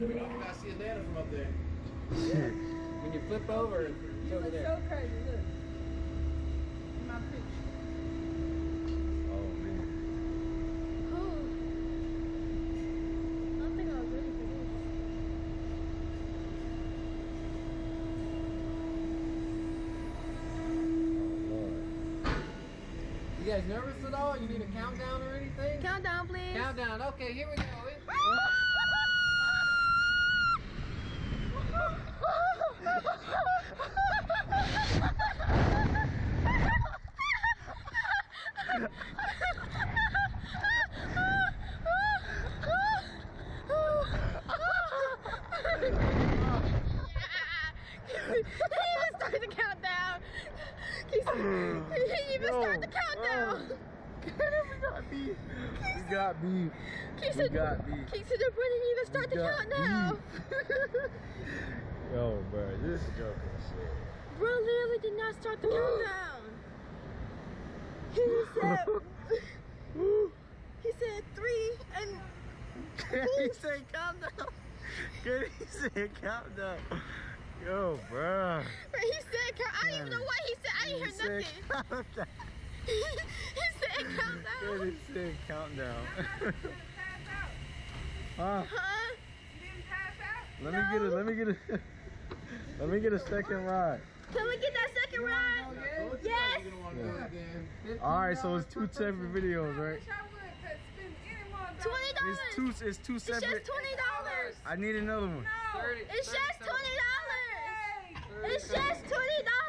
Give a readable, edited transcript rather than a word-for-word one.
I see Atlanta from up there. Yeah. When you flip over, it's over there. So crazy, look. In my picture. Oh man. Oh. I don't think I was ready for this. Oh Lord. You guys nervous at all? You need a countdown or anything? Countdown, please. Countdown. Okay, here we go. Start the countdown. He even start the countdown. We got beef. We got beef. Keith We got beef. Keith said, "Bro, didn't even start the countdown." Yo, bro, this is joking shit. Bro literally did not start the countdown. He said 3 and He said countdown. He said countdown. Yo, bro. he said I didn't even know what he said. I didn't hear nothing. He said countdown. He said countdown. Huh? Huh? You didn't pass out? Let me get a second ride. Can we get that second ride? Yes. Alright, so it's 2 separate videos, I right? wish I would, cause spend any more dollars. $20. It's two It's separate. just $20. I need another one. No. It's just $20. Hey. It's just $20.